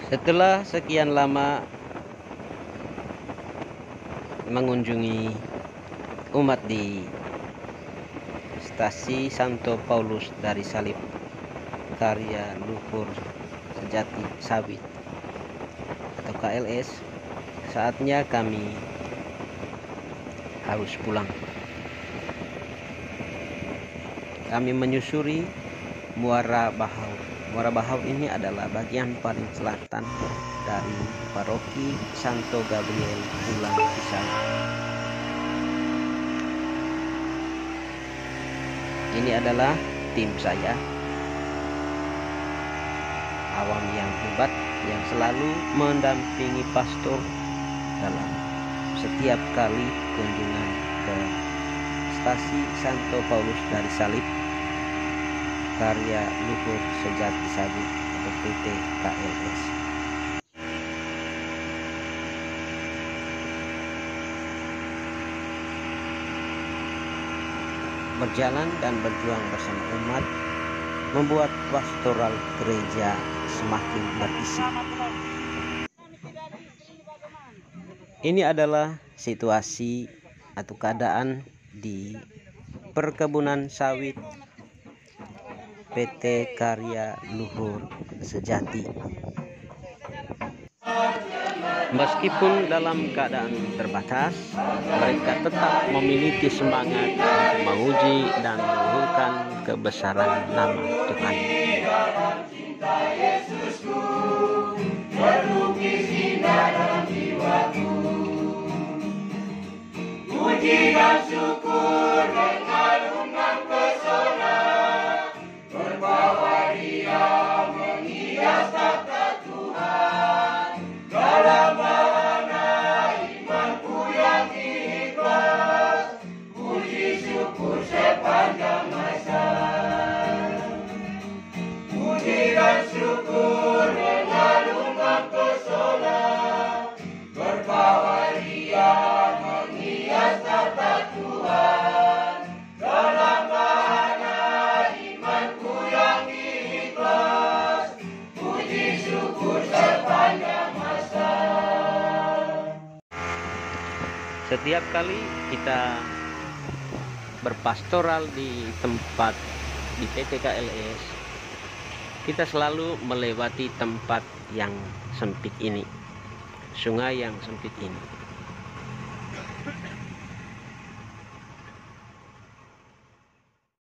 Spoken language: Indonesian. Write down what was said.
Setelah sekian lama mengunjungi umat di Stasi Santo Paulus dari Salib Karya Luhur Sejati Sawit atau KLS, saatnya kami harus pulang. Kami menyusuri Muara Bahau. Muara Bahau ini adalah bagian paling selatan dari Paroki Santo Gabriel Pulang Pisang. Ini adalah tim saya, awam yang hebat yang selalu mendampingi pastor dalam setiap kali kunjungan ke Stasi Santo Paulus dari Salib Karya Luhur Sejati Sawit atau PT KLS. Berjalan dan berjuang bersama umat membuat pastoral gereja semakin berisi. Ini adalah situasi atau keadaan di perkebunan sawit PT Karya Luhur Sejati. Meskipun dalam keadaan terbatas, mereka tetap memiliki semangat untuk menguji dan meluhurkan kebesaran nama Tuhan. Puji dan syukur mengharumkan pesona, berbawa Dia menghias tata Tuhan. Dalam wahana imanku yang ikhlas, puji syukur sepanjang masa. Puji dan syukur mengharumkan pesona, berbawa Dia menghias tata Tuhan. Dalam wahana imanku yang ikhlas, puji syukur sepanjang masa. Setiap kali kita berpastoral di tempat di PT KLS, kita selalu melewati tempat yang sempit ini, sungai yang sempit ini.